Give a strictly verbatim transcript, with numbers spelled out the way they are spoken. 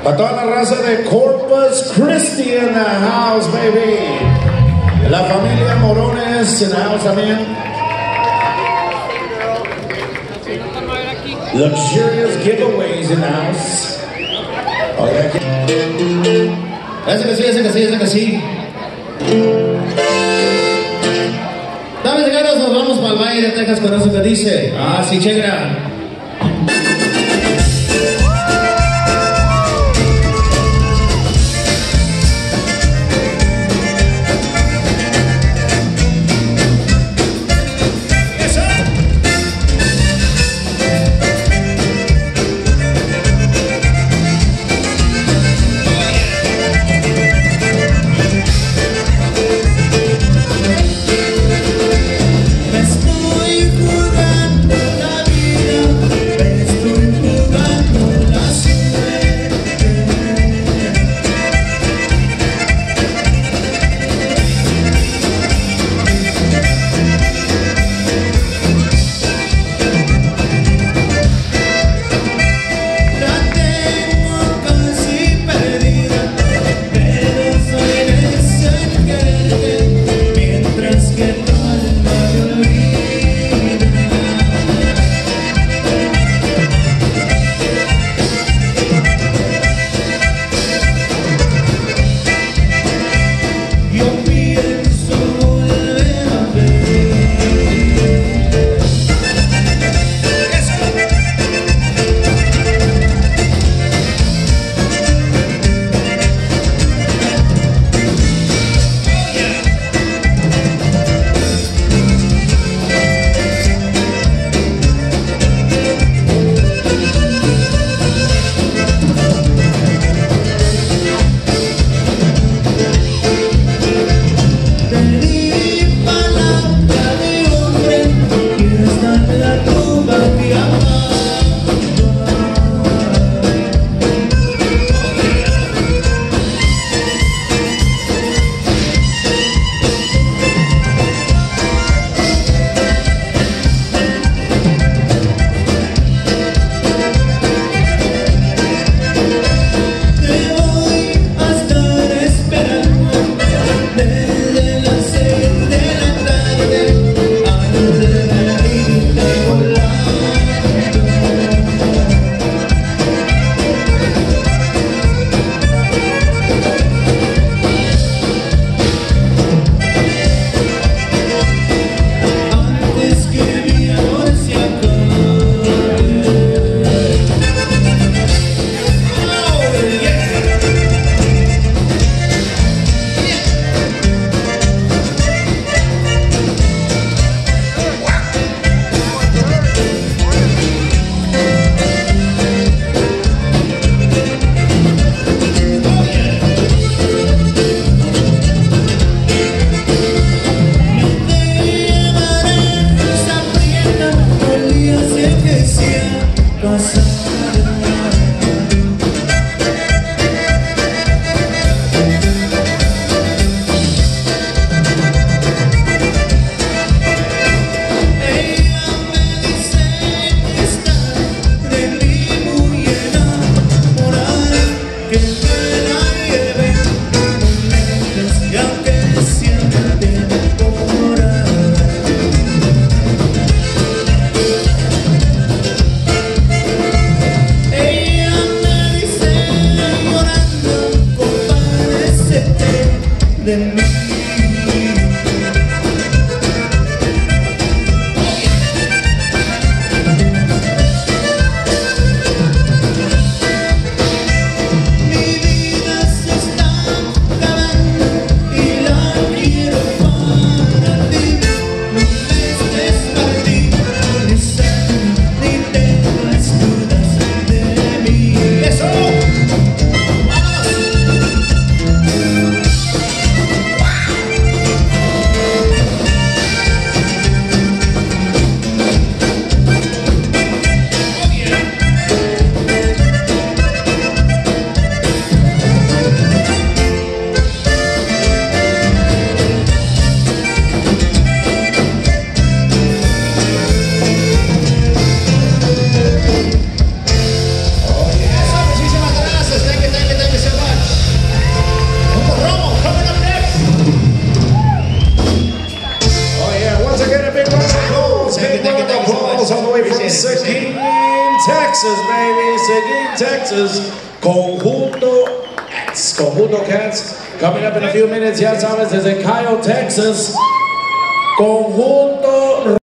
Para toda la raza de Corpus Christi in the house, baby. La familia Morones in the house también. Luxurious giveaways in the house. Oiga, que... Ese que sí, ese que sí, ese que sí. Damas y caballeros, nos vamos para el Valle de Texas con eso que dice. Ah, sí, chegra. Wow! Seguin, Texas, baby. Seguin, Texas. Conjunto Cats. Conjunto Cats. Coming up in a few minutes. Ya sabes, desde Kyle, Texas. Conjunto